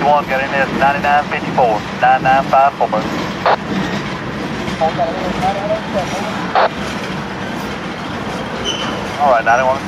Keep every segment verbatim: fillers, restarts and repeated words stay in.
one, got in there ninety-nine fifty-four, nine nine five four. All right, ninety-one.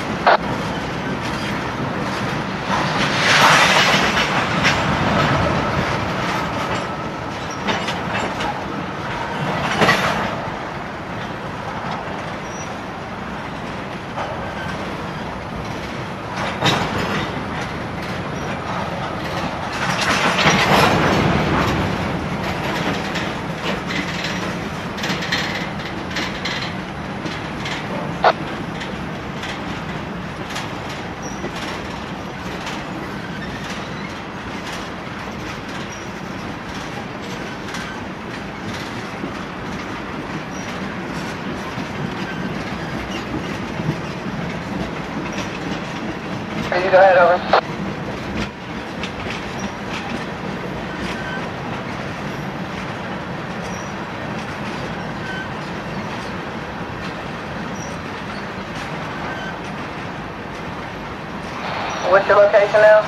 You go ahead, over. What's your location now?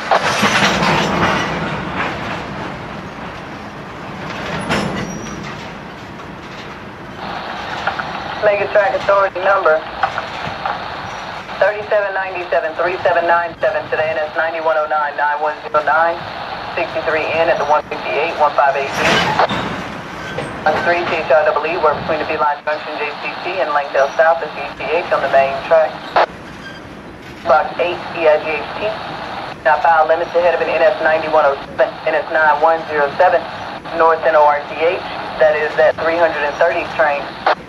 Make a track authority number. thirty-seven ninety-seven, thirty-seven ninety-seven today, and that's ninety-one oh nine, nine one oh nine, sixty-three N at the one fifty-eight, one five eight three. On three C H R E, we're between the B-Line Junction J C C and Langdale South at C C H on the main track. Box eight, E I G H T. Now file limits ahead of an N S ninety-one oh seven, N S nine one oh seven, North N O R T H, that is that three thirty train.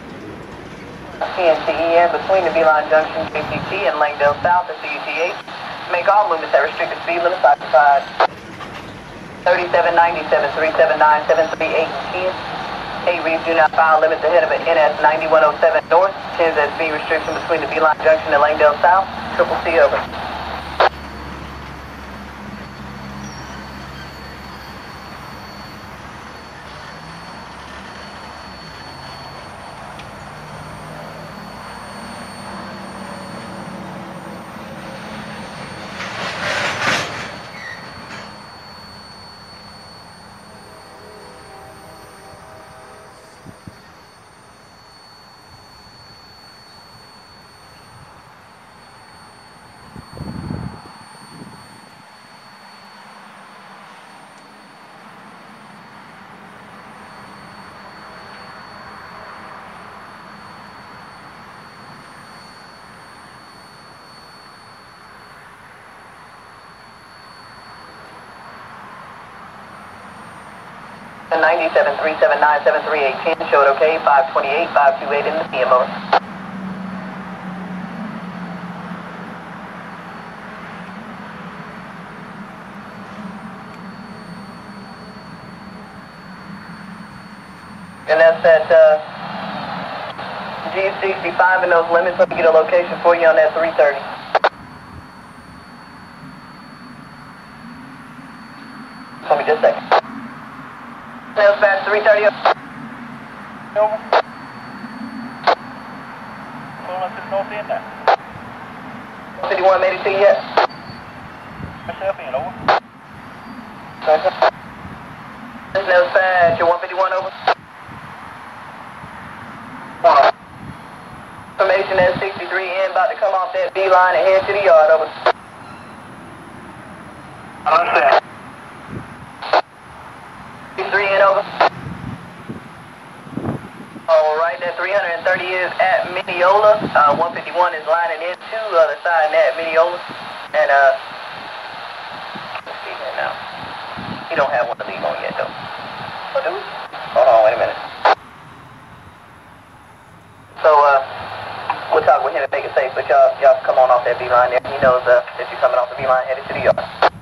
T N T E N between the B-Line Junction J C C and Langdale South at C T H. Make all movements at restricted speed limits occupied. thirty-seven ninety-seven, thirty-seven ninety-seven, thirty-eight and ten. eight reads do not file limits ahead of an N S ninety-one oh seven North. tens at speed restriction between the B-Line Junction and Langdale South. Triple C over. ninety-seven, three seven nine seven, three eight one zero showed okay, five twenty-eight, five twenty-eight in the P M over. And that's at uh, G sixty-five in those limits. Let me get a location for you on that three thirty. Hold me just a second. Sales patch three thirty over. Over. Pulling up to the north end now. fifty-one made it to you yet? Myself in, over. Okay. Sales patch, you're one fifty-one over. Uh, Information at sixty-three N about to come off that B line and head to the yard over. I understand. three N over. Alright, that three thirty is at Mineola. Uh, one fifty-one is lining in to the other side at Mineola. And, uh, let's see here now. You don't have one to leave on yet, though. Oh, do we? Hold on, wait a minute. So, uh, we'll talk with him and make it safe, but y'all, y'all come on off that B line there. He knows, uh, that you're coming off the B line headed to the yard.